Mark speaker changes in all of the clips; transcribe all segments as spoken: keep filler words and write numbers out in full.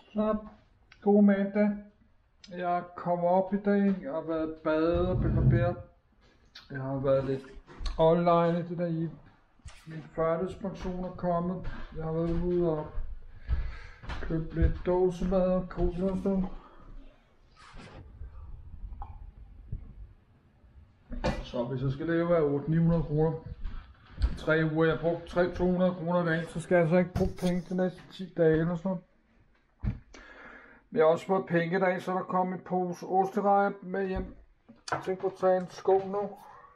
Speaker 1: Så, god mandag. Jeg kommer op i dag, jeg har været badet og barberet. Jeg har været lidt online i det der i. Min førtidspension er kommet. Jeg har været ude og købt lidt dåsemad og cola og sådan. Så hvis jeg skal leve af otte til ni hundrede kroner tre uger, jeg har brugt tre til to hundrede kroner i dag, så skal jeg så ikke bruge penge de næste ti dage eller sådan noget. Jeg har også fået penge i dag, så der kom en pose osterejer med hjem. Jeg tænker på at tage en skål nu.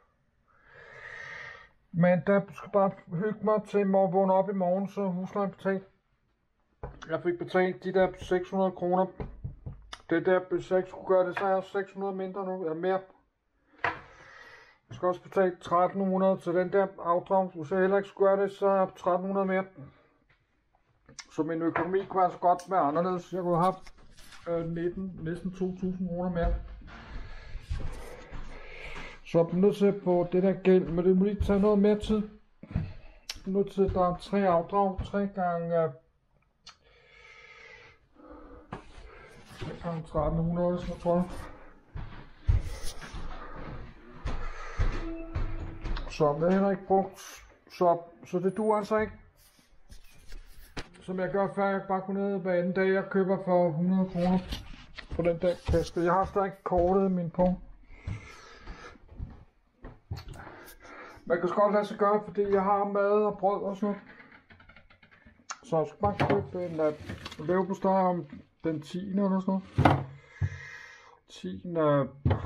Speaker 1: Men der skal bare hygge mig til at vågne op i morgen, så huslejen betalt. Jeg fik betalt de der seks hundrede kroner. Det der, hvis jeg ikke skulle gøre det, så er jeg seks hundrede mindre nu, eller mere. Jeg skal også betale tretten hundrede til den der afdrag. Hvis jeg heller ikke skulle gøre det, så er jeg tretten hundrede mere. Så min økonomi kunne altså godt være anderledes. Jeg kunne have haft øh, nitten, næsten to tusind kroner mere. Så jeg er nødt til på det der gæld, men det må lige tage noget mere tid. Jeg er nødt til, der er tre afdrag, tre gange, øh, tre gange tretten hundrede, så tror jeg. Så det er heller ikke brugt, så, så det duer altså ikke. Som jeg gør før, jeg bare går ned hver anden dag, jeg køber for hundrede kroner på den der kasse. Jeg har stadig kortet min på. Man kan godt lade sig gøre, fordi jeg har mad og brød og sådan noget. Så jeg skal bare købe en uh, leverpostej om den tiende eller sådan noget. tiende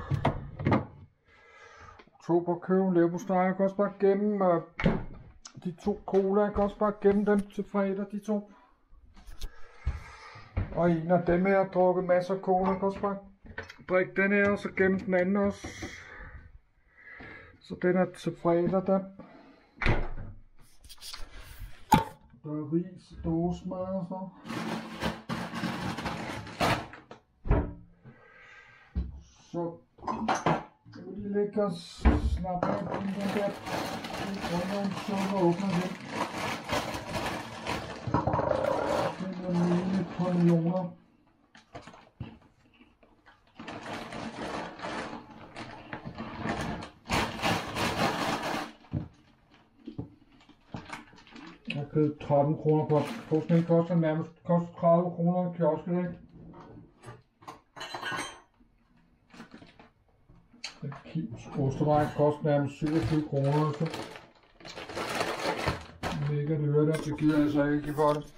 Speaker 1: oktober købe en leverpostej. Jeg kan også bare gemme uh, de to cola. Jeg kan også bare gemme dem til fredag, de to. Og en af dem her har drukket masser af cola. Jeg kan også bare drikke den her, og så gemme den anden også. Så den er til fredag der. Der er ris, dåsemad og så. Så jeg vil lige lægge og slappe af den der. Den er så åbner den. Den er lige lidt på millioner. Jeg har købt tretten kroner på posten, koster nærmest koster tredive kroner i kiosken, ikke? Et kilos ostervej koster nærmest syvogtyve kroner, så mega dyrt, det gider jeg så ikke for det.